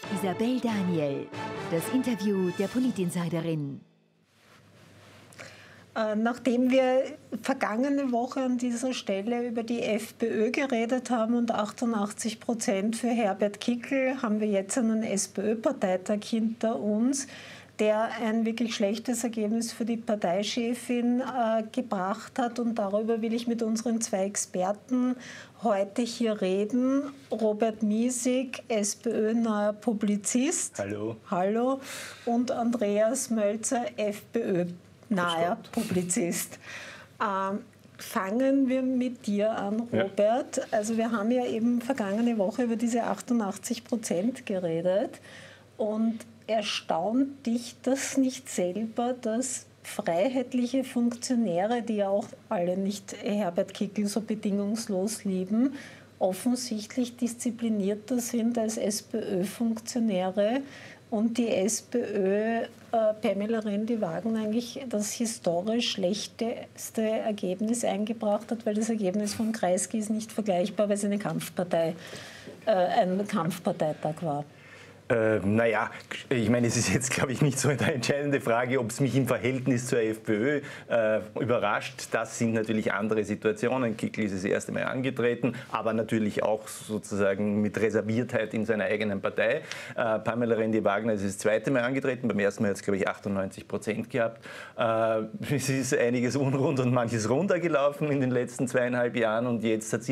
Isabel Daniel, das Interview der Politinsiderin. Nachdem wir vergangene Woche an dieser Stelle über die FPÖ geredet haben und 88% für Herbert Kickl, haben wir jetzt einen SPÖ-Parteitag hinter uns, der ein wirklich schlechtes Ergebnis für die Parteichefin gebracht hat. Und darüber will ich mit unseren zwei Experten heute hier reden. Robert Miesig, SPÖ-neuer Publizist. Hallo. Hallo. Und Andreas Mölzer, FPÖ-naher Publizist. Fangen wir mit dir an, Robert. Ja. Also wir haben ja eben vergangene Woche über diese 88% geredet. Und erstaunt dich das nicht selber, dass freiheitliche Funktionäre, die ja auch alle nicht Herbert Kickl so bedingungslos lieben, offensichtlich disziplinierter sind als SPÖ-Funktionäre und die SPÖ Pamela Rendi-Wagner eigentlich das historisch schlechteste Ergebnis eingebracht hat, weil das Ergebnis von Kreisky ist nicht vergleichbar, weil es eine Kampfpartei, ein Kampfparteitag war. Naja, ich meine, es ist jetzt, glaube ich, nicht so eine entscheidende Frage, ob es mich im Verhältnis zur FPÖ überrascht. Das sind natürlich andere Situationen. Kickl ist das erste Mal angetreten, aber natürlich auch sozusagen mit Reserviertheit in seiner eigenen Partei. Pamela Rendi-Wagner ist das zweite Mal angetreten. Beim ersten Mal hat es, glaube ich, 98% gehabt. Es ist einiges unrund und manches runtergelaufen in den letzten 2,5 Jahren und jetzt hat sie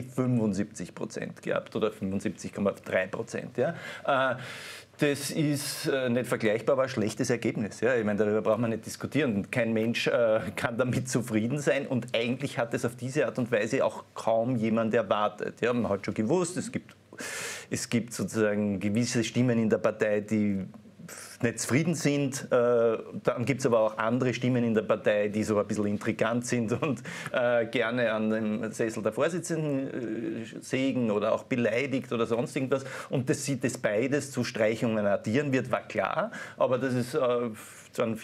75% gehabt oder 75,3%. Ja. Das ist nicht vergleichbar, aber ein schlechtes Ergebnis. Ja? Ich meine, darüber braucht man nicht diskutieren. Kein Mensch kann damit zufrieden sein und eigentlich hat es auf diese Art und Weise auch kaum jemand erwartet. Ja? Man hat schon gewusst, es gibt sozusagen gewisse Stimmen in der Partei, die nicht zufrieden sind. Dann gibt es aber auch andere Stimmen in der Partei, die so ein bisschen intrigant sind und gerne an dem Sessel der Vorsitzenden sägen oder auch beleidigt oder sonst irgendwas. Und dass beides zu Streichungen addieren wird, war klar. Aber dass es dann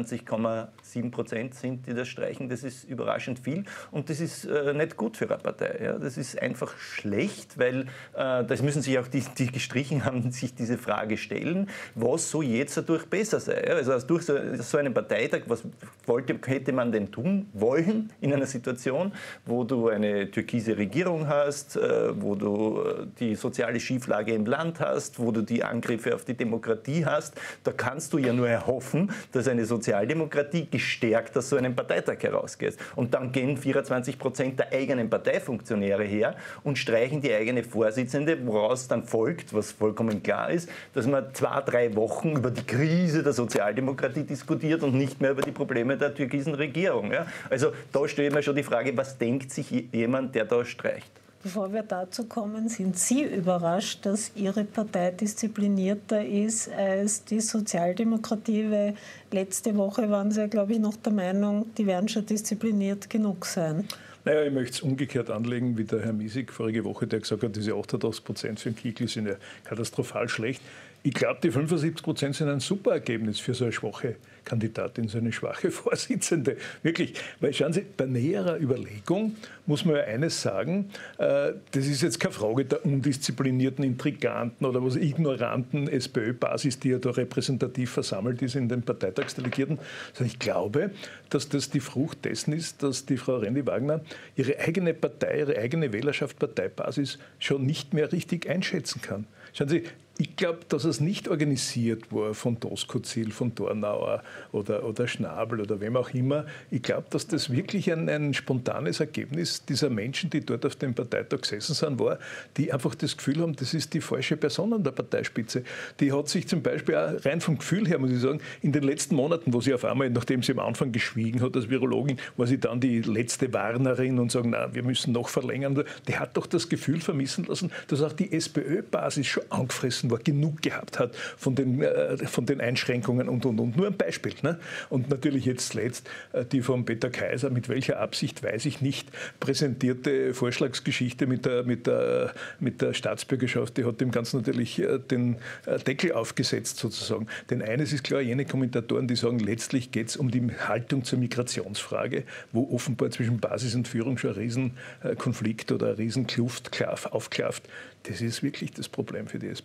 24,7% sind, die das streichen, das ist überraschend viel. Und das ist nicht gut für eine Partei. Ja? Das ist einfach schlecht, weil das müssen sich auch die gestrichen haben, sich diese Frage stellen, was so jetzt dadurch besser sei. Ja? Also durch so einen Parteitag, was hätte man denn tun wollen in einer Situation, wo du eine türkise Regierung hast, wo du die soziale Schieflage im Land hast, wo du die Angriffe auf die Demokratie hast. Da kannst du ja nur erhoffen, dass eine Sozialdemokratie gestärkt aus so einem Parteitag herausgeht. Und dann gehen 24% der eigenen Parteifunktionäre her und streichen die eigene Vorsitzende, woraus dann folgt, was vollkommen klar ist, dass man 2-3 Wochen über die Krise der Sozialdemokratie diskutiert und nicht mehr über die Probleme der türkisen Regierung. Ja? Also da stellt man schon die Frage, was denkt sich jemand, der da streicht? Bevor wir dazu kommen, sind Sie überrascht, dass Ihre Partei disziplinierter ist als die Sozialdemokratie? Weil letzte Woche waren Sie ja, glaube ich, noch der Meinung, die werden schon diszipliniert genug sein. Naja, ich möchte es umgekehrt anlegen, wie der Herr Miesig vorige Woche, der gesagt hat, diese 88% für den Kickl sind ja katastrophal schlecht. Ich glaube, die 75% sind ein super Ergebnis für so eine schwache Kandidatin, so eine schwache Vorsitzende. Wirklich, weil schauen Sie, bei näherer Überlegung muss man ja eines sagen, das ist jetzt keine Frage der undisziplinierten, intriganten oder was ignoranten SPÖ-Basis, die ja da repräsentativ versammelt ist in den Parteitagsdelegierten, sondern ich glaube, dass das die Frucht dessen ist, dass die Frau Rendi-Wagner ihre eigene Partei, ihre eigene Wählerschaft, Parteibasis schon nicht mehr richtig einschätzen kann. Schauen Sie, ich glaube, dass es nicht organisiert war von Doskozil, von Dornauer oder Schnabel oder wem auch immer. Ich glaube, dass das wirklich ein spontanes Ergebnis dieser Menschen, die dort auf dem Parteitag gesessen sind, war, die einfach das Gefühl haben, das ist die falsche Person an der Parteispitze. Die hat sich zum Beispiel auch rein vom Gefühl her, muss ich sagen, in den letzten Monaten, wo sie auf einmal, nachdem sie am Anfang geschwiegen hat als Virologin, war sie dann die letzte Warnerin und sagen, nein, wir müssen noch verlängern. Die hat doch das Gefühl vermissen lassen, dass auch die SPÖ-Basis schon angefressen war, genug gehabt hat von den Einschränkungen und. Nur ein Beispiel. Ne? Und natürlich jetzt zuletzt die von Peter Kaiser, mit welcher Absicht, weiß ich nicht, präsentierte Vorschlagsgeschichte mit der Staatsbürgerschaft, die hat dem Ganzen natürlich den Deckel aufgesetzt sozusagen. Denn eines ist klar, jene Kommentatoren, die sagen, letztlich geht es um die Haltung zur Migrationsfrage, wo offenbar zwischen Basis und Führung schon ein Riesenkonflikt oder eine Riesenkluft aufklafft. Das ist wirklich das Problem für die SPÖ.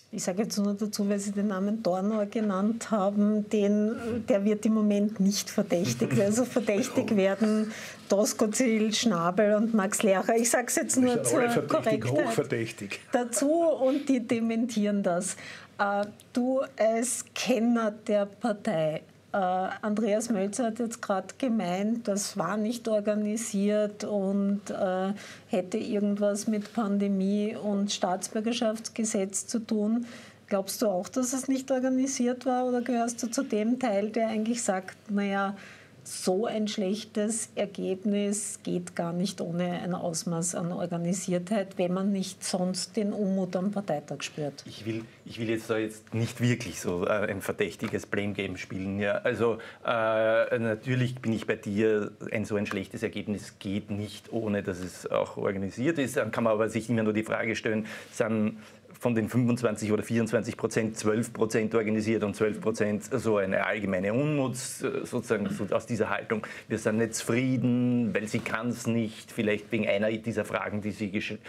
ich sage jetzt nur dazu, weil Sie den Namen Dornauer genannt haben, der wird im Moment nicht verdächtigt. Also verdächtig werden Doskozil, Schnabel und Max Lercher. Ich sage es jetzt nur zur Korrektheit dazu und die dementieren das. Du als Kenner der Partei, Andreas Mölzer hat jetzt gerade gemeint, das war nicht organisiert und hätte irgendwas mit Pandemie und Staatsbürgerschaftsgesetz zu tun. Glaubst du auch, dass es nicht organisiert war oder gehörst du zu dem Teil, der eigentlich sagt, naja, so ein schlechtes Ergebnis geht gar nicht ohne ein Ausmaß an Organisiertheit, wenn man nicht sonst den Unmut am Parteitag spürt? Ich will jetzt da nicht wirklich so ein verdächtiges Blame-Game spielen. Ja. Also natürlich bin ich bei dir, so ein schlechtes Ergebnis geht nicht, ohne dass es auch organisiert ist. Dann kann man aber sich immer nur die Frage stellen, sind von den 25 oder 24%, 12% organisiert und 12% so eine allgemeine Unmut, sozusagen so aus dieser Haltung. Wir sind nicht zufrieden, weil sie kann es nicht, vielleicht wegen einer dieser Fragen, die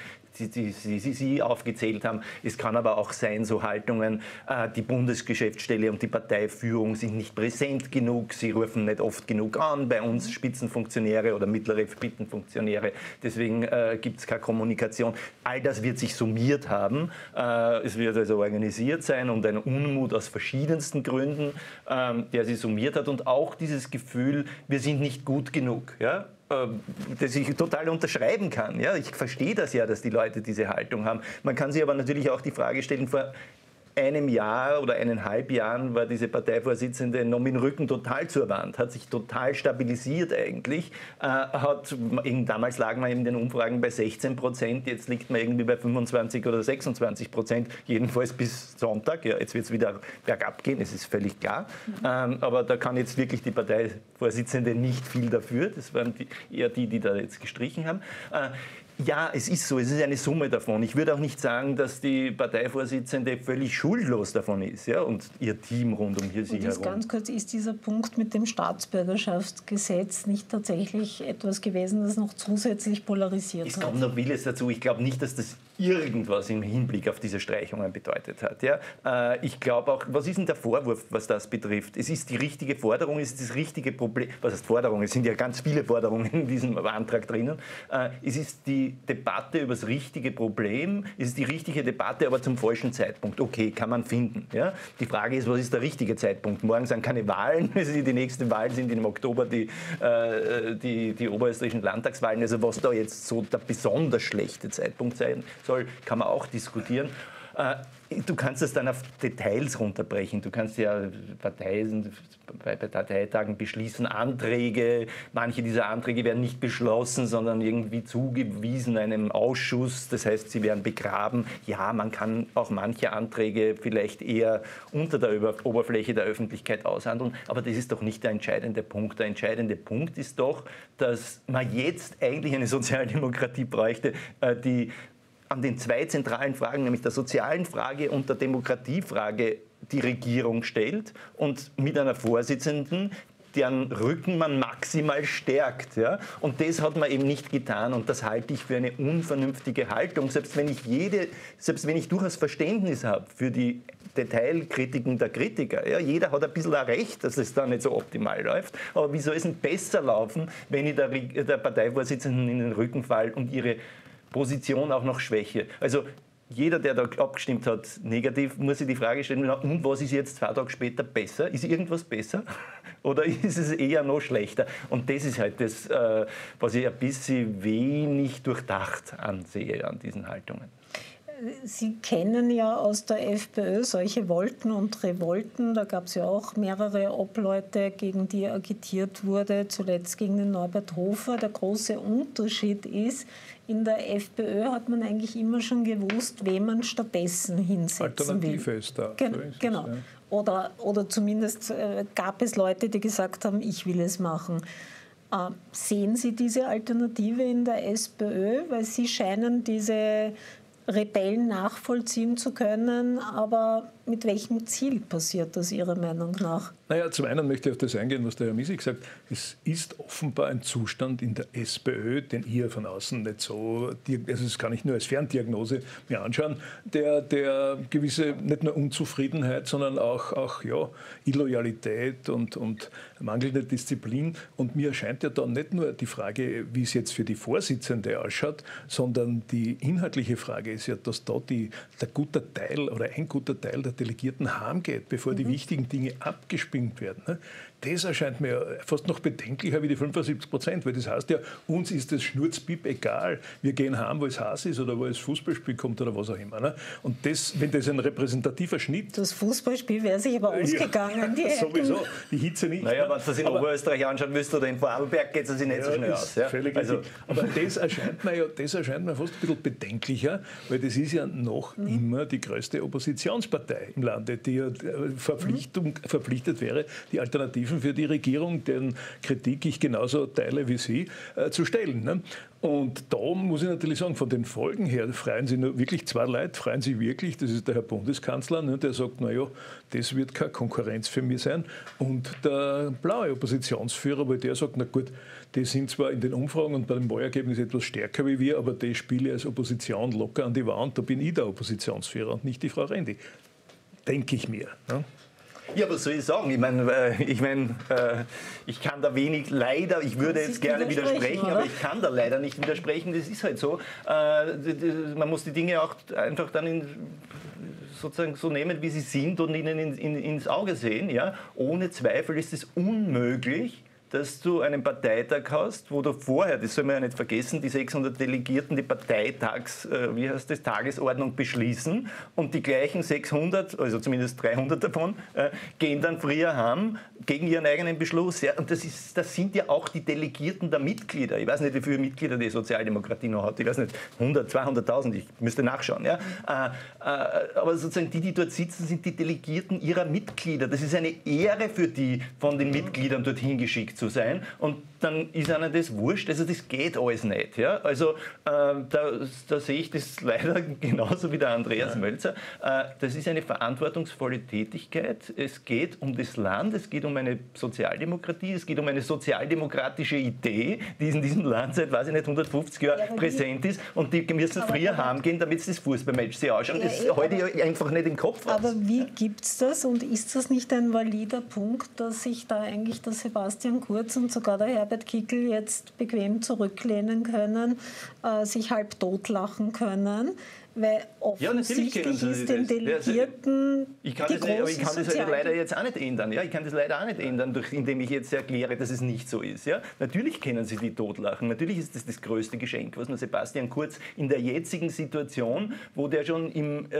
Sie aufgezählt haben. Es kann aber auch sein, so Haltungen, die Bundesgeschäftsstelle und die Parteiführung sind nicht präsent genug, sie rufen nicht oft genug an, bei uns Spitzenfunktionäre oder mittlere Spitzenfunktionäre, deswegen gibt es keine Kommunikation. All das wird sich summiert haben, es wird also organisiert sein und ein Unmut aus verschiedensten Gründen, der sich summiert hat und auch dieses Gefühl, wir sind nicht gut genug, ja? Das ich total unterschreiben kann. Ja? Ich verstehe das ja, dass die Leute diese Haltung haben. Man kann sich aber natürlich auch die Frage stellen, vor einem Jahr oder 1,5 Jahren war diese Parteivorsitzende noch mit dem Rücken total zur Wand, hat sich total stabilisiert eigentlich. Damals lagen wir in den Umfragen bei 16%, jetzt liegt man irgendwie bei 25 oder 26%, jedenfalls bis Sonntag. Ja, jetzt wird es wieder bergab gehen, das ist völlig klar. Aber da kann jetzt wirklich die Parteivorsitzende nicht viel dafür. Das waren eher die da jetzt gestrichen haben. Ja, es ist so, es ist eine Summe davon. Ich würde auch nicht sagen, dass die Parteivorsitzende völlig schuldlos davon ist, ja, und ihr Team rund um sie herum. Ganz kurz, ist dieser Punkt mit dem Staatsbürgerschaftsgesetz nicht tatsächlich etwas gewesen, das noch zusätzlich polarisiert hat? Es kommt noch vieles dazu. Ich glaube nicht, dass das irgendwas im Hinblick auf diese Streichungen bedeutet hat. Ja? Ich glaube auch, was ist denn der Vorwurf, was das betrifft? Es ist die richtige Forderung, es ist das richtige Problem. Was heißt Forderung? Es sind ja ganz viele Forderungen in diesem Antrag drinnen. Es ist die Debatte über das richtige Problem, es ist die richtige Debatte, aber zum falschen Zeitpunkt. Okay, kann man finden. Ja? Die Frage ist, was ist der richtige Zeitpunkt? Morgen sind keine Wahlen, die nächsten Wahlen sind im Oktober die oberösterreichischen Landtagswahlen. Also was da jetzt so der besonders schlechte Zeitpunkt sein soll, kann man auch diskutieren. Du kannst das dann auf Details runterbrechen. Du kannst ja bei Parteitagen beschließen Anträge. Manche dieser Anträge werden nicht beschlossen, sondern irgendwie zugewiesen einem Ausschuss. Das heißt, sie werden begraben. Ja, man kann auch manche Anträge vielleicht eher unter der Oberfläche der Öffentlichkeit aushandeln. Aber das ist doch nicht der entscheidende Punkt. Der entscheidende Punkt ist doch, dass man jetzt eigentlich eine Sozialdemokratie bräuchte, die an den zwei zentralen Fragen, nämlich der sozialen Frage und der Demokratiefrage, die Regierung stellt und mit einer Vorsitzenden, deren Rücken man maximal stärkt. Ja? Und das hat man eben nicht getan und das halte ich für eine unvernünftige Haltung. Selbst wenn ich durchaus Verständnis habe für die Detailkritiken der Kritiker. Ja? Jeder hat ein bisschen ein Recht, dass es da nicht so optimal läuft. Aber wie soll es denn besser laufen, wenn ich der Parteivorsitzenden in den Rücken falle und ihre Position auch noch schwäche? Also jeder, der da abgestimmt hat, negativ, muss sich die Frage stellen, und was ist jetzt 2 Tage später besser? Ist irgendwas besser? Oder ist es eher noch schlechter? Und das ist halt das, was ich ein bisschen wenig durchdacht ansehe an diesen Haltungen. Sie kennen ja aus der FPÖ solche Wolken und Revolten. Da gab es ja auch mehrere Obleute, gegen die agitiert wurde, zuletzt gegen den Norbert Hofer. Der große Unterschied ist, in der FPÖ hat man eigentlich immer schon gewusst, wen man stattdessen hinsetzen Alternative will. Ist da. Genau. Ja. Oder zumindest gab es Leute, die gesagt haben, ich will es machen. Sehen Sie diese Alternative in der SPÖ? Weil Sie scheinen diese Rebellen nachvollziehen zu können. Aber mit welchem Ziel passiert das Ihrer Meinung nach? Naja, zum einen möchte ich auf das eingehen, was der Herr Miesig sagt. Es ist offenbar ein Zustand in der SPÖ, den ihr von außen nicht so, also das kann ich nur als Ferndiagnose mir anschauen, der gewisse, nicht nur Unzufriedenheit, sondern auch ja, Illoyalität und mangelnde Disziplin. Und mir erscheint ja dann nicht nur die Frage, wie es jetzt für die Vorsitzende ausschaut, sondern die inhaltliche Frage ist ja, dass da ein guter Teil der Delegierten heimgeht, bevor die wichtigen Dinge abgespinnt werden. Ne? Das erscheint mir fast noch bedenklicher wie die 75%, weil das heißt ja, uns ist das Schnurzpip egal. Wir gehen heim, wo es heiß ist oder wo es Fußballspiel kommt oder was auch immer. Ne? Und wenn das ein repräsentativer Schnitt... Das Fußballspiel wäre sich aber ausgegangen. Ja, sowieso, die Hitze nicht. Naja, wenn du das in Oberösterreich anschauen willst oder in Vorarlberg, geht es sich nicht so schnell aus. Ja? Also, aber das erscheint mir fast ein bisschen bedenklicher, weil das ist ja noch immer die größte Oppositionspartei im Lande, die ja verpflichtet wäre, die Alternativen für die Regierung, deren Kritik ich genauso teile wie Sie, zu stellen. Ne? Und da muss ich natürlich sagen, von den Folgen her freuen sich nur wirklich zwei Leute, freuen sich wirklich, das ist der Herr Bundeskanzler, ne, der sagt, naja, das wird keine Konkurrenz für mich sein. Und der blaue Oppositionsführer, weil der sagt, na gut, die sind zwar in den Umfragen und bei dem Wahlergebnis etwas stärker wie wir, aber die spiele ich als Opposition locker an die Wand, da bin ich der Oppositionsführer und nicht die Frau Rendi. Denke ich mir. Ne? Ja, was soll ich sagen? Ich kann da wenig, leider, ich würde jetzt gerne widersprechen, aber ich kann da leider nicht widersprechen. Das ist halt so. Man muss die Dinge auch einfach dann sozusagen so nehmen, wie sie sind und ihnen ins Auge sehen. Ja? Ohne Zweifel ist es unmöglich, dass du einen Parteitag hast, wo du vorher, das soll man ja nicht vergessen, die 600 Delegierten die Tagesordnung beschließen und die gleichen 600, also zumindest 300 davon, gehen dann früher heim gegen ihren eigenen Beschluss. Ja, und das sind ja auch die Delegierten der Mitglieder. Ich weiß nicht, wie viele Mitglieder die Sozialdemokratie noch hat. Ich weiß nicht, 100, 200.000, ich müsste nachschauen. Ja? Aber sozusagen die dort sitzen, sind die Delegierten ihrer Mitglieder. Das ist eine Ehre für die, von den Mitgliedern dorthin geschickt zu sein, und dann ist einer das wurscht, also das geht alles nicht. Ja? Also da sehe ich das leider genauso wie der Andreas Mölzer. Das ist eine verantwortungsvolle Tätigkeit. Es geht um das Land, es geht um eine Sozialdemokratie, es geht um eine sozialdemokratische Idee, die in diesem Land seit, weiß ich nicht, 150 Jahren präsent ist, und die müssen früher heimgehen, damit sie das Fußballmatch sich anschauen. Das ist heute einfach nicht im Kopf raus. Aber wie gibt es das, und ist das nicht ein valider Punkt, dass sich da eigentlich der Sebastian Kurz und sogar der Herbert Kickl jetzt bequem zurücklehnen können, sich halb totlachen können? Weil offensichtlich ist den Delegierten ich kann das leider jetzt auch nicht ändern. Ja? Ich kann das leider auch nicht ändern, indem ich jetzt erkläre, dass es nicht so ist. Ja? Natürlich können sie die totlachen. Natürlich ist das das größte Geschenk, was man Sebastian Kurz in der jetzigen Situation, wo der schon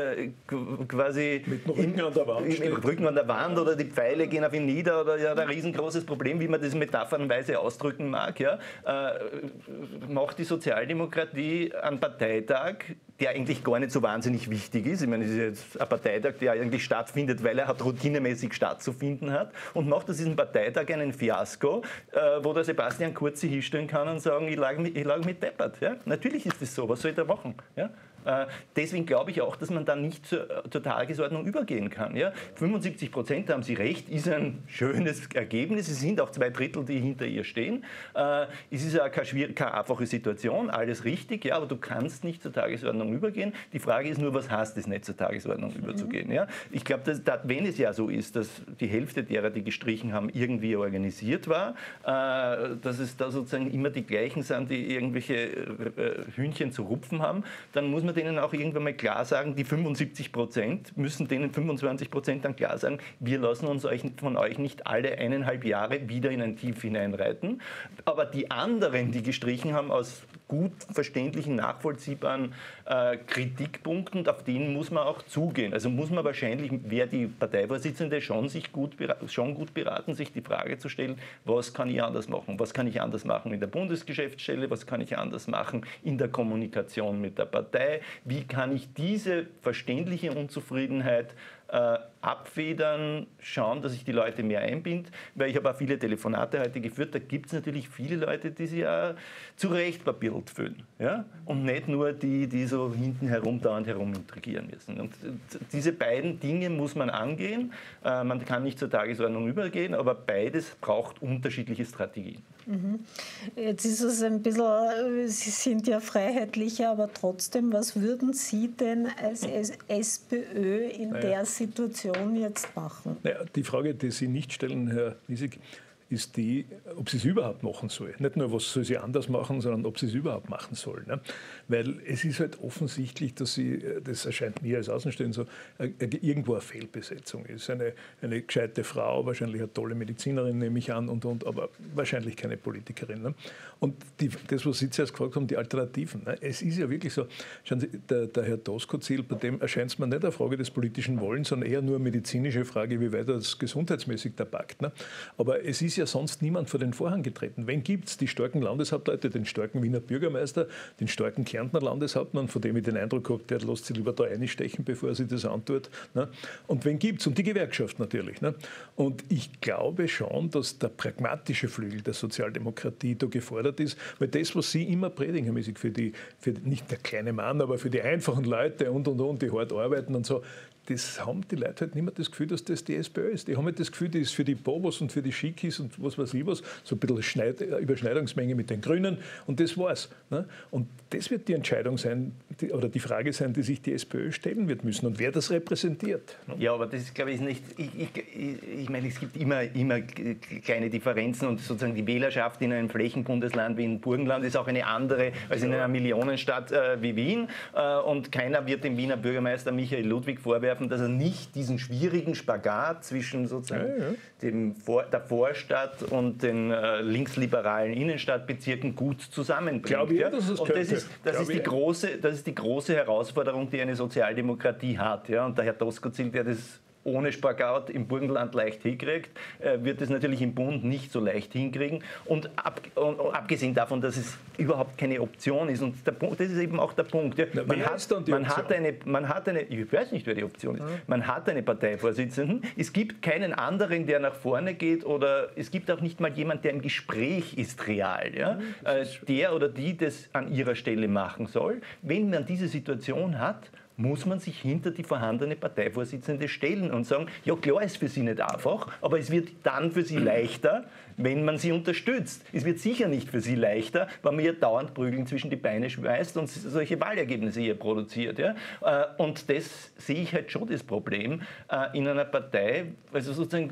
quasi mit dem Rücken an der Wand steht. Mit Rücken an der Wand oder die Pfeile gehen auf ihn nieder oder ja, ein riesengroßes Problem, wie man das metaphernweise ausdrücken mag. Ja? Macht die Sozialdemokratie einen Parteitag, der eigentlich gar nicht so wahnsinnig wichtig ist. Ich meine, es ist jetzt ein Parteitag, der eigentlich stattfindet, weil er routinemäßig stattzufinden hat, und macht aus diesem Parteitag einen Fiasko, wo der Sebastian Kurz sich hinstellen kann und sagen, ich lag mit deppert. Ja? Natürlich ist das so, was soll ich da machen? Ja? Deswegen glaube ich auch, dass man da nicht zur Tagesordnung übergehen kann. Ja? 75%, da haben Sie recht, ist ein schönes Ergebnis. Es sind auch 2/3, die hinter ihr stehen. Es ist ja keine einfache Situation, alles richtig, ja, aber du kannst nicht zur Tagesordnung übergehen. Die Frage ist nur, was heißt es nicht, zur Tagesordnung überzugehen? Ja? Ich glaube, wenn es ja so ist, dass die Hälfte derer, die gestrichen haben, irgendwie organisiert war, dass es da sozusagen immer die gleichen sind, die irgendwelche Hühnchen zu rupfen haben, dann muss man denen auch irgendwann mal klar sagen, die 75% müssen denen 25% dann klar sagen, wir lassen uns von euch nicht alle 1,5 Jahre wieder in ein Tief hineinreiten. Aber die anderen, die gestrichen haben, aus gut verständlichen, nachvollziehbaren Kritikpunkten, auf denen muss man auch zugehen. Also muss man wahrscheinlich, wäre die Parteivorsitzende schon gut beraten, sich die Frage zu stellen, was kann ich anders machen? Was kann ich anders machen in der Bundesgeschäftsstelle? Was kann ich anders machen in der Kommunikation mit der Partei? Wie kann ich diese verständliche Unzufriedenheit abfedern, schauen, dass ich die Leute mehr einbinde, weil ich habe auch viele Telefonate heute geführt, da gibt es natürlich viele Leute, die sich auch zu Recht papierlt fühlen, ja? Und nicht nur die so hinten herum dauernd herumintrigieren müssen. Und diese beiden Dinge muss man angehen, man kann nicht zur Tagesordnung übergehen, aber beides braucht unterschiedliche Strategien. Jetzt ist es ein bisschen, Sie sind ja Freiheitlicher, aber trotzdem, was würden Sie denn als SPÖ in der Situation jetzt machen? Naja, die Frage, die Sie nicht stellen, Herr Miesig, ist die, ob sie es überhaupt machen soll. Nicht nur, was soll sie anders machen, sondern ob sie es überhaupt machen soll. Ne? Weil es ist halt offensichtlich, dass sie, das erscheint mir als Außenstehender so, irgendwo eine Fehlbesetzung ist. Eine gescheite Frau, wahrscheinlich eine tolle Medizinerin, nehme ich an, aber wahrscheinlich keine Politikerin. Ne? Und das, was Sie zuerst gefragt haben, die Alternativen. Ne? Es ist ja wirklich so, schauen Sie, der Herr Doskozil, bei dem erscheint es mir nicht eine Frage des politischen Wollens, sondern eher nur eine medizinische Frage, wie weit er das gesundheitsmäßig da packt. Ne? Aber es ist ja sonst niemand vor den Vorhang getreten. Wen gibt es? Die starken Landeshauptleute, den starken Wiener Bürgermeister, den starken Kärntner Landeshauptmann, von dem ich den Eindruck habe, der lässt sich lieber da einstechen, bevor er sich das antut. Ne? Und wen gibt es? Und die Gewerkschaft natürlich. Ne? Und ich glaube schon, dass der pragmatische Flügel der Sozialdemokratie da gefordert ist, weil das, was Sie immer predigen, Herr Miesig, für nicht der kleine Mann, aber für die einfachen Leute und, die hart arbeiten und so, das haben die Leute halt nicht mehr das Gefühl, dass das die SPÖ ist. Die haben halt das Gefühl, die ist für die Bobos und für die Schickis und was weiß ich was, so ein bisschen Überschneidungsmenge mit den Grünen und das war's. Ne? Und das wird die Entscheidung sein, oder die Frage sein, die sich die SPÖ stellen wird müssen und wer das repräsentiert. Ne? Ja, aber das ist, glaube ich, nicht, ich meine, es gibt immer kleine Differenzen und sozusagen die Wählerschaft in einem Flächenbundesland wie in Burgenland ist auch eine andere als in einer Millionenstadt wie Wien und keiner wird dem Wiener Bürgermeister Michael Ludwig vorwerfen, dass er nicht diesen schwierigen Spagat zwischen sozusagen der Vorstadt und den linksliberalen Innenstadtbezirken gut zusammenbringt. Glaube ich, dass es könnte. Das ist die große Herausforderung, die eine Sozialdemokratie hat. Ja? Und der Herr Doskozil, der das ohne Spagat im Burgenland leicht hinkriegt, wird es natürlich im Bund nicht so leicht hinkriegen. Und abgesehen davon, dass es überhaupt keine Option ist. Und das ist eben auch der Punkt. Ja. Man hat eine, ich weiß nicht, wer die Option ist. Man hat eine Parteivorsitzenden. Es gibt keinen anderen, der nach vorne geht oder es gibt auch nicht mal jemand, der im Gespräch ist real. Ja. Der oder die das an ihrer Stelle machen soll. Wenn man diese Situation hat, muss man sich hinter die vorhandene Parteivorsitzende stellen und sagen, ja klar ist für sie nicht einfach, aber es wird dann für sie leichter, wenn man sie unterstützt. Es wird sicher nicht für sie leichter, wenn man ihr dauernd Prügeln zwischen die Beine schmeißt und solche Wahlergebnisse hier produziert. Ja? Und das sehe ich halt schon das Problem in einer Partei, also sozusagen,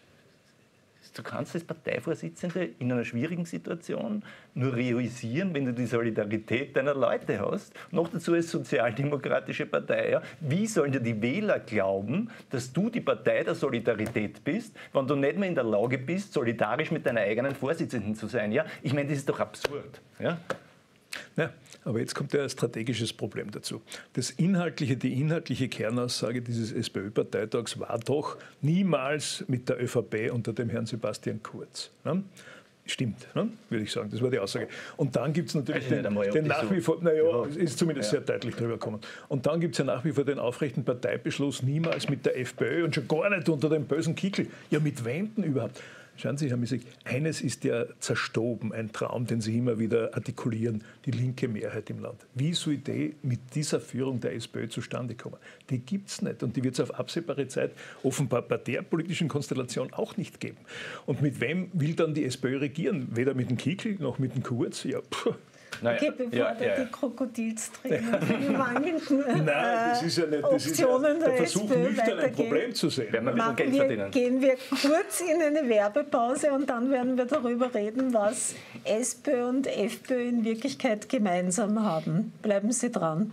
du kannst als Parteivorsitzende in einer schwierigen Situation nur realisieren, wenn du die Solidarität deiner Leute hast. Noch dazu als sozialdemokratische Partei. Ja. Wie sollen dir die Wähler glauben, dass du die Partei der Solidarität bist, wenn du nicht mehr in der Lage bist, solidarisch mit deiner eigenen Vorsitzenden zu sein? Ja? Ich meine, das ist doch absurd. Ja? Ja, aber jetzt kommt ja ein strategisches Problem dazu. Die inhaltliche Kernaussage dieses SPÖ-Parteitags war doch niemals mit der ÖVP unter dem Herrn Sebastian Kurz. Ne? Stimmt, ne? Würde ich sagen. Das war die Aussage. Und dann gibt es natürlich den nach wie vor, ist zumindest sehr deutlich drüber gekommen. Und dann gibt es ja nach wie vor den aufrechten Parteibeschluss, niemals mit der FPÖ und schon gar nicht unter dem bösen Kickel. Ja, mit wem denn überhaupt? Schauen Sie, Herr Miesig, eines ist ja zerstoben, ein Traum, den Sie immer wieder artikulieren, die linke Mehrheit im Land. Wie soll die mit dieser Führung der SPÖ zustande kommen? Die gibt es nicht und die wird es auf absehbare Zeit offenbar bei der politischen Konstellation auch nicht geben. Und mit wem will dann die SPÖ regieren? Weder mit dem Kickl noch mit dem Kurz? Ja, Okay, bevor die Krokodilstränen für die mangelnden das ist ja nicht, das Optionen ist ja der Versuch, nüchtern ein Problem zu sehen. Gehen wir kurz in eine Werbepause und dann werden wir darüber reden, was SPÖ und FPÖ in Wirklichkeit gemeinsam haben. Bleiben Sie dran.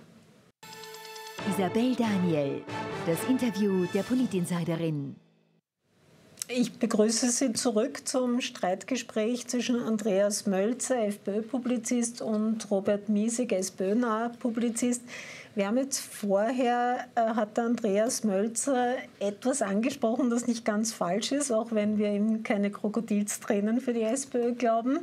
Isabel Daniel, das Interview der Politinsiderin. Ich begrüße Sie zurück zum Streitgespräch zwischen Andreas Mölzer, FPÖ-Publizist, und Robert Miesig, SPÖ-naher Publizist. Wir haben jetzt vorher, hat der Andreas Mölzer etwas angesprochen, das nicht ganz falsch ist, auch wenn wir ihm keine Krokodilstränen für die SPÖ glauben.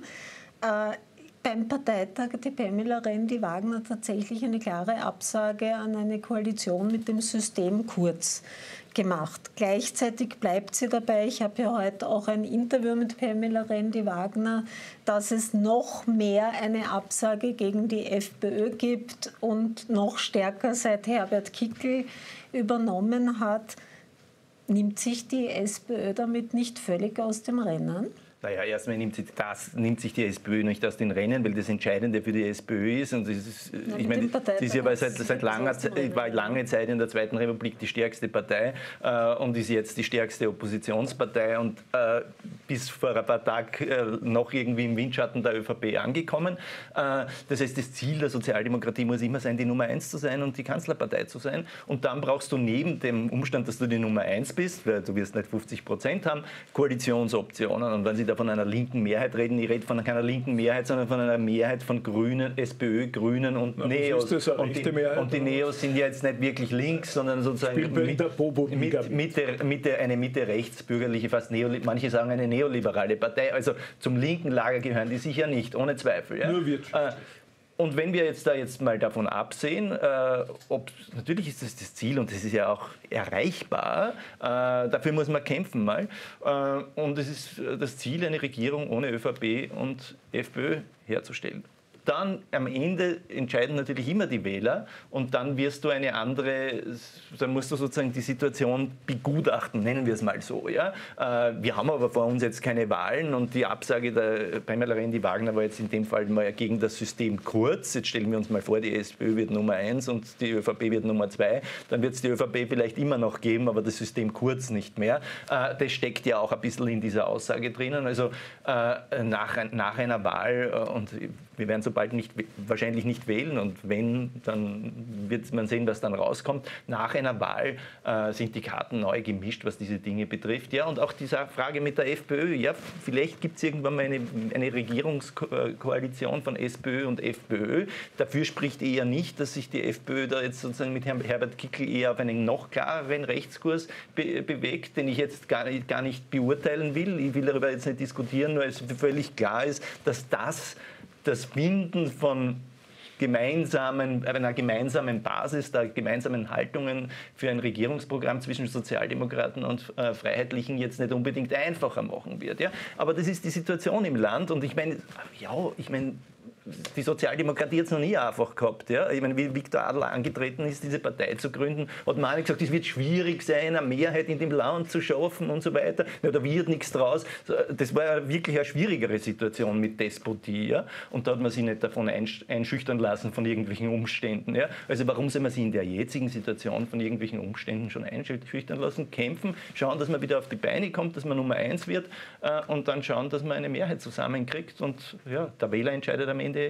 Beim Parteitag hat die Pamela Rendi-Wagner tatsächlich eine klare Absage an eine Koalition mit dem System Kurz gemacht. Gleichzeitig bleibt sie dabei. Ich habe ja heute auch ein Interview mit Pamela Rendi-Wagner, dass es noch mehr eine Absage gegen die FPÖ gibt und noch stärker seit Herbert Kickl übernommen hat. Nimmt sich die SPÖ damit nicht völlig aus dem Rennen? Naja, erstmal nimmt sich die SPÖ nicht aus den Rennen, weil das Entscheidende für die SPÖ ist. Und das ist, ich meine, sie ist ja seit langer Zeit, war lange Zeit in der Zweiten Republik die stärkste Partei und ist jetzt die stärkste Oppositionspartei und bis vor ein paar Tagen noch irgendwie im Windschatten der ÖVP angekommen. Das heißt, das Ziel der Sozialdemokratie muss immer sein, die Nummer 1 zu sein und die Kanzlerpartei zu sein. Und dann brauchst du neben dem Umstand, dass du die Nummer 1 bist, weil du wirst nicht 50% haben, Koalitionsoptionen. Und wenn Sie da von einer linken Mehrheit reden, ich rede von keiner linken Mehrheit, sondern von einer Mehrheit von Grünen, SPÖ, Grünen und Neos. Und die Neos sind ja jetzt nicht wirklich links, sondern sozusagen eine Mitte-rechtsbürgerliche, fast manche sagen eine neoliberale Partei. Also zum linken Lager gehören die sicher nicht, ohne Zweifel. Ja? Nur Wirtschaft. Und wenn wir jetzt mal davon absehen, natürlich ist das das Ziel und das ist ja auch erreichbar, dafür muss man kämpfen mal. Und es ist das Ziel, eine Regierung ohne ÖVP und FPÖ herzustellen. Dann am Ende entscheiden natürlich immer die Wähler und dann wirst du dann musst du sozusagen die Situation begutachten, nennen wir es mal so. Ja? Wir haben aber vor uns jetzt keine Wahlen und die Absage der Pamela Rendi-Wagner war jetzt in dem Fall mal gegen das System Kurz. Jetzt stellen wir uns mal vor, die SPÖ wird Nummer 1 und die ÖVP wird Nummer 2. Dann wird es die ÖVP vielleicht immer noch geben, aber das System Kurz nicht mehr. Das steckt ja auch ein bisschen in dieser Aussage drinnen. Also nach einer Wahl und wir werden so bald wahrscheinlich nicht wählen und wenn, dann wird man sehen, was dann rauskommt. Nach einer Wahl sind die Karten neu gemischt, was diese Dinge betrifft. Ja, und auch diese Frage mit der FPÖ. Ja, vielleicht gibt es irgendwann mal eine Regierungskoalition von SPÖ und FPÖ. Dafür spricht eher nicht, dass sich die FPÖ da jetzt sozusagen mit Herbert Kickl eher auf einen noch klareren Rechtskurs bewegt, den ich jetzt gar nicht beurteilen will. Ich will darüber jetzt nicht diskutieren, nur es völlig klar ist, dass das Binden von einer gemeinsamen Basis, der gemeinsamen Haltungen für ein Regierungsprogramm zwischen Sozialdemokraten und Freiheitlichen jetzt nicht unbedingt einfacher machen wird. Ja? Aber das ist die Situation im Land und ich meine, die Sozialdemokratie hat es noch nie einfach gehabt. Ja? Ich meine, wie Viktor Adler angetreten ist, diese Partei zu gründen, hat man gesagt, es wird schwierig sein, eine Mehrheit in dem Land zu schaffen und so weiter. Ja, da wird nichts draus. Das war wirklich eine schwierigere Situation mit Despotie. Ja? Und da hat man sich nicht davon einschüchtern lassen von irgendwelchen Umständen. Ja? Also warum soll man sich in der jetzigen Situation von irgendwelchen Umständen schon einschüchtern lassen? Kämpfen, schauen, dass man wieder auf die Beine kommt, dass man Nummer 1 wird und dann schauen, dass man eine Mehrheit zusammenkriegt. Und ja, der Wähler entscheidet am Ende.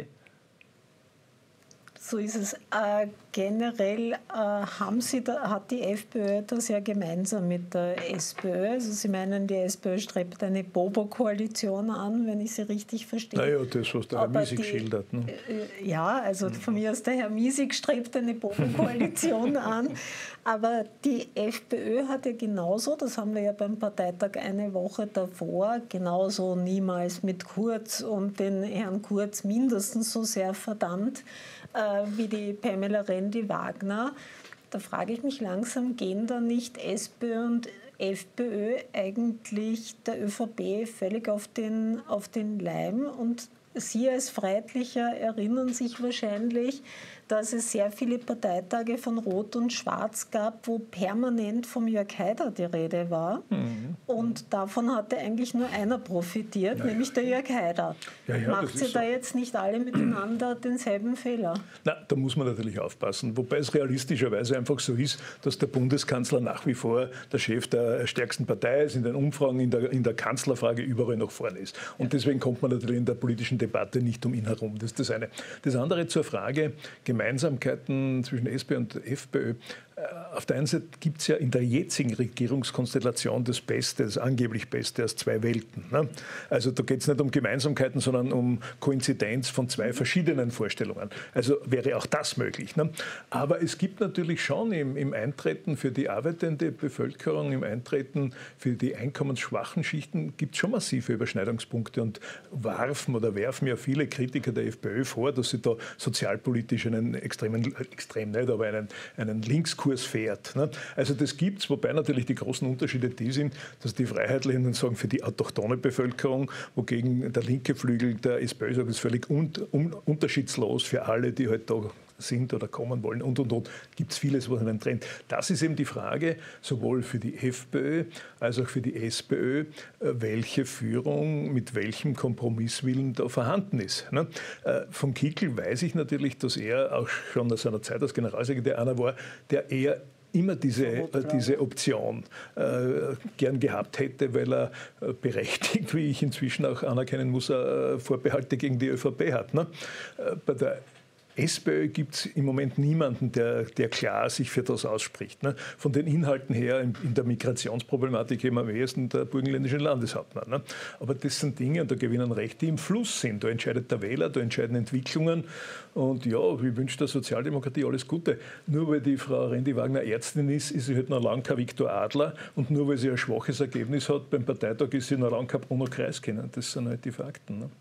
So ist es. Generell hat die FPÖ das ja gemeinsam mit der SPÖ. Also Sie meinen, die SPÖ strebt eine Bobo-Koalition an, wenn ich Sie richtig verstehe. Naja, das, was der Herr Miesig schildert. Ne? Ja, also von mir aus, der Herr Miesig strebt eine Bobo-Koalition an. Aber die FPÖ hat ja genauso, das haben wir ja beim Parteitag eine Woche davor, genauso niemals mit Kurz und den Herrn Kurz mindestens so sehr verdammt wie die Pamela Rendi-Wagner. Da frage ich mich langsam, gehen da nicht SPÖ und FPÖ eigentlich der ÖVP völlig auf den Leim? Und Sie als Freiheitlicher erinnern sich wahrscheinlich, dass es sehr viele Parteitage von Rot und Schwarz gab, wo permanent vom Jörg Haider die Rede war. Mhm. Und davon hatte eigentlich nur einer profitiert, nämlich der Jörg Haider. Macht sie da jetzt nicht alle miteinander denselben Fehler? Na, da muss man natürlich aufpassen. Wobei es realistischerweise einfach so ist, dass der Bundeskanzler nach wie vor der Chef der stärksten Partei ist, in den Umfragen, in der Kanzlerfrage überall nach vorne ist. Und deswegen kommt man natürlich in der politischen Debatte nicht um ihn herum. Das ist das eine. Das andere zur Frage, Gemeinsamkeiten zwischen SPÖ und FPÖ. Auf der einen Seite gibt es ja in der jetzigen Regierungskonstellation das Beste, das angeblich Beste aus zwei Welten. Ne? Also da geht es nicht um Gemeinsamkeiten, sondern um Koinzidenz von zwei verschiedenen Vorstellungen. Also wäre auch das möglich. Ne? Aber es gibt natürlich schon im Eintreten für die arbeitende Bevölkerung, im Eintreten für die einkommensschwachen Schichten, gibt es schon massive Überschneidungspunkte und werfen ja viele Kritiker der FPÖ vor, dass sie da sozialpolitisch einen extrem nicht, aber einen Linkskurs fährt. Ne? Also das gibt es, wobei natürlich die großen Unterschiede die sind, dass die Freiheitlichen sagen, für die autochthone Bevölkerung, wogegen der linke Flügel der SPÖ sagt, ist völlig unterschiedslos für alle, die halt da sind oder kommen wollen und. Gibt es vieles, was einen trennt. Das ist eben die Frage, sowohl für die FPÖ als auch für die SPÖ, welche Führung mit welchem Kompromisswillen da vorhanden ist. Ne? Von Kickl weiß ich natürlich, dass er auch schon aus seiner Zeit als Generalsekretär einer war, der eher immer diese Option gern gehabt hätte, weil er berechtigt, wie ich inzwischen auch anerkennen muss, Vorbehalte gegen die ÖVP hat. Ne? Bei der SPÖ gibt es im Moment niemanden, der klar sich für das ausspricht. Ne? Von den Inhalten her in der Migrationsproblematik eben am ehesten der burgenländische Landeshauptmann. Ne? Aber das sind Dinge, und da gewinnen Rechte, die im Fluss sind. Da entscheidet der Wähler, da entscheiden Entwicklungen. Und ja, ich wünsche der Sozialdemokratie alles Gute. Nur weil die Frau Rendi-Wagner Ärztin ist sie halt noch lange kein Viktor Adler. Und nur weil sie ein schwaches Ergebnis hat beim Parteitag, ist sie noch lange kein Bruno Kreisky. Das sind halt die Fakten. Ne?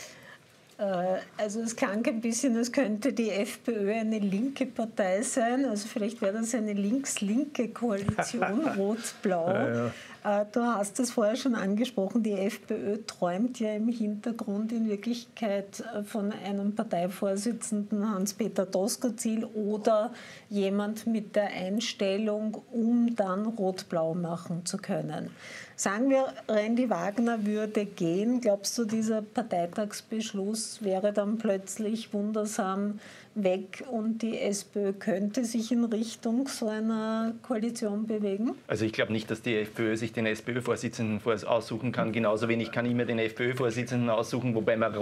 Also es klang ein bisschen, als könnte die FPÖ eine linke Partei sein. Also vielleicht wäre das eine links-linke Koalition, rot-blau. Ja. Du hast es vorher schon angesprochen, die FPÖ träumt ja im Hintergrund in Wirklichkeit von einem Parteivorsitzenden, Hans-Peter Doskozil, oder jemand mit der Einstellung, um dann rot-blau machen zu können. Sagen wir, Rendi-Wagner würde gehen. Glaubst du, dieser Parteitagsbeschluss wäre dann plötzlich wundersam weg und die SPÖ könnte sich in Richtung so einer Koalition bewegen? Also ich glaube nicht, dass die FPÖ sich den SPÖ-Vorsitzenden aussuchen kann. Genauso wenig kann ich mir den FPÖ-Vorsitzenden aussuchen, wobei man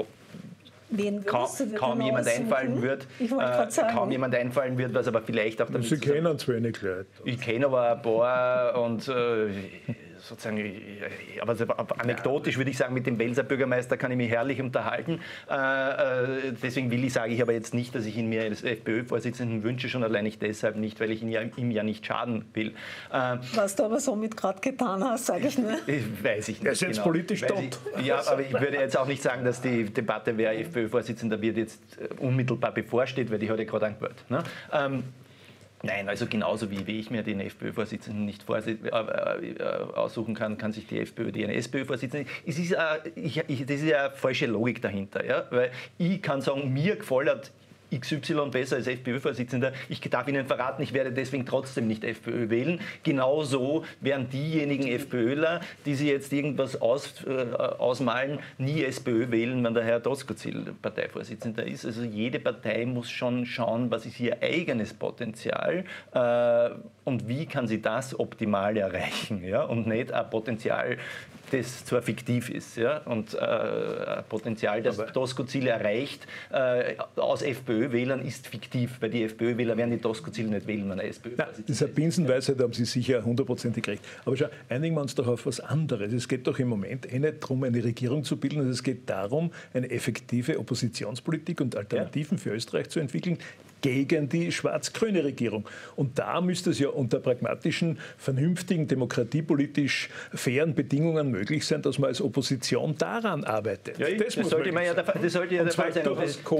kaum jemand einfallen wird. Kaum jemand einfallen wird, was aber vielleicht auch damit Sie kennen zu wenig Leute. Ich kenne aber ein paar und sozusagen, aber anekdotisch würde ich sagen, mit dem Welser Bürgermeister kann ich mich herrlich unterhalten. Deswegen sage ich aber jetzt nicht, dass ich ihn mir als FPÖ-Vorsitzenden wünsche, schon allein nicht deshalb nicht, weil ich ihm ja nicht schaden will. Was du aber somit gerade getan hast, sage ich nicht. Weiß ich nicht. Er ist jetzt politisch tot. Ja, aber ich würde jetzt auch nicht sagen, dass die Debatte, wer FPÖ-Vorsitzender wird, jetzt unmittelbar bevorsteht, weil die heute gerade angehört. Ne? Nein, also genauso wie ich mir den FPÖ-Vorsitzenden nicht aussuchen kann, kann sich die FPÖ den SPÖ-Vorsitzenden. Das ist ja eine falsche Logik dahinter. Ja? Weil ich kann sagen, mir gefällt XY besser als FPÖ-Vorsitzender. Ich darf Ihnen verraten, ich werde deswegen trotzdem nicht FPÖ wählen. Genauso werden diejenigen FPÖler, die sich jetzt irgendwas ausmalen, nie SPÖ wählen, wenn der Herr Doskozil Parteivorsitzender ist. Also jede Partei muss schon schauen, was ist ihr eigenes Potenzial und wie kann sie das optimal erreichen. Ja? Und nicht ein Potenzial, das zwar fiktiv ist, ja? Und ein Potenzial, das Doskozil erreicht, aus FPÖ-Wählern ist fiktiv, weil die FPÖ-Wähler werden die Doskozil nicht wählen, wenn er SPÖ ist. Das ist eine Binsenweisheit, da haben Sie sicher hundertprozentig recht. Aber schau, einigen wir uns doch auf was anderes. Es geht doch im Moment nicht darum, eine Regierung zu bilden, sondern es geht darum, eine effektive Oppositionspolitik und Alternativen für Österreich zu entwickeln, gegen die schwarz-grüne Regierung. Und da müsste es ja unter pragmatischen, vernünftigen, demokratiepolitisch fairen Bedingungen möglich sein, dass man als Opposition daran arbeitet. Ja, das sollte der Fall sein.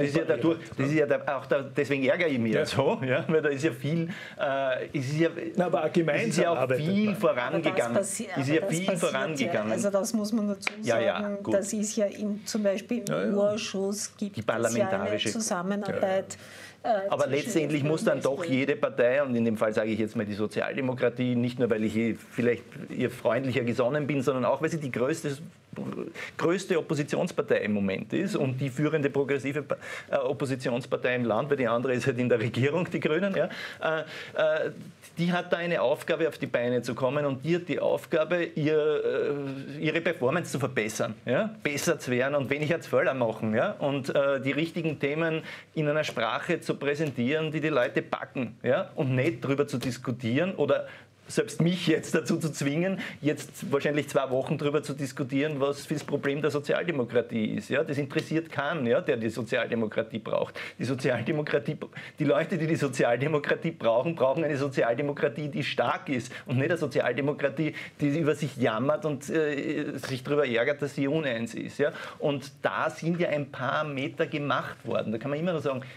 Deswegen ärgere ich mich so, ja, weil da ist ja viel, aber gemeinsam viel vorangegangen. Also das muss man dazu sagen, das ist ja zum Beispiel im Urschuss gibt es ja eine Zusammenarbeit. Aber letztendlich muss dann doch jede Partei, und in dem Fall sage ich jetzt mal die Sozialdemokratie, nicht nur, weil ich vielleicht ihr freundlicher gesonnen bin, sondern auch, weil sie die größte Oppositionspartei im Moment ist und die führende progressive Oppositionspartei im Land, weil die andere ist halt in der Regierung, die Grünen, ja, die hat da eine Aufgabe, auf die Beine zu kommen, und die hat die Aufgabe, ihre Performance zu verbessern, ja, besser zu werden und weniger Zöller machen, ja, und die richtigen Themen in einer Sprache zu präsentieren, die die Leute packen, ja, und nicht darüber zu diskutieren oder selbst mich jetzt dazu zu zwingen, jetzt wahrscheinlich 2 Wochen darüber zu diskutieren, was für das Problem der Sozialdemokratie ist. Ja? Das interessiert keinen, ja, der die Sozialdemokratie braucht. Die Leute, die die Sozialdemokratie brauchen, brauchen eine Sozialdemokratie, die stark ist und nicht eine Sozialdemokratie, die über sich jammert und sich darüber ärgert, dass sie uneins ist. Ja? Und da sind ja ein paar Meter gemacht worden. Da kann man immer noch sagen,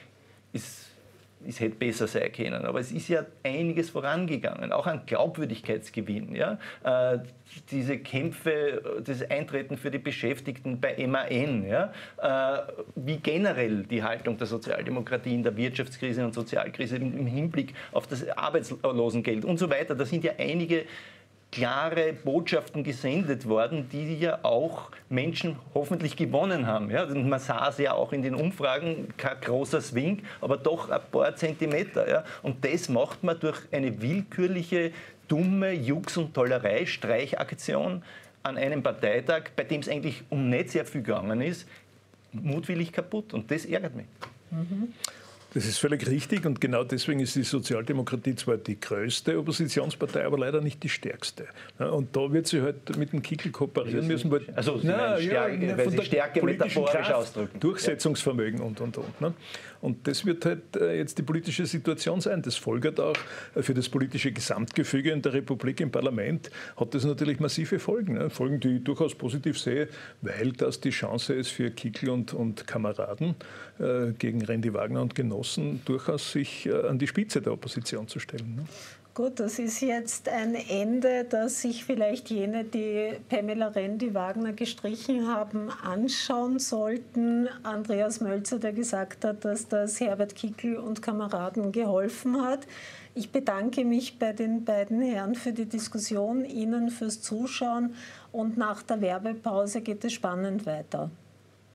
es hätte besser sein können. Aber es ist ja einiges vorangegangen, auch an Glaubwürdigkeitsgewinn. Ja? Diese Kämpfe, das Eintreten für die Beschäftigten bei MAN, ja? Wie generell die Haltung der Sozialdemokratie in der Wirtschaftskrise und Sozialkrise im Hinblick auf das Arbeitslosengeld und so weiter. Da sind ja einige klare Botschaften gesendet worden, die ja auch Menschen hoffentlich gewonnen haben. Ja, man sah es ja auch in den Umfragen, kein großer Swing, aber doch ein paar Zentimeter. Ja. Und das macht man durch eine willkürliche, dumme Jux- und Tollerei-Streichaktion an einem Parteitag, bei dem es eigentlich um nicht sehr viel gegangen ist, mutwillig kaputt. Und das ärgert mich. Das ist völlig richtig und genau deswegen ist die Sozialdemokratie zwar die größte Oppositionspartei, aber leider nicht die stärkste. Und da wird sie halt mit dem Kickl kooperieren müssen. Weil, also weil sie Stärke metaphorisch ausdrücken. Durchsetzungsvermögen und. Ne? Und das wird halt jetzt die politische Situation sein. Das folgert auch für das politische Gesamtgefüge in der Republik im Parlament, hat das natürlich massive Folgen. Ne? Folgen, die ich durchaus positiv sehe, weil das die Chance ist für Kickl und Kameraden gegen Randy Wagner und Genossen durchaus sich an die Spitze der Opposition zu stellen. Ne? Gut, das ist jetzt ein Ende, das sich vielleicht jene, die Pamela Rendi-Wagner gestrichen haben, anschauen sollten. Andreas Mölzer, der gesagt hat, dass das Herbert Kickl und Kameraden geholfen hat. Ich bedanke mich bei den beiden Herren für die Diskussion, Ihnen fürs Zuschauen und nach der Werbepause geht es spannend weiter.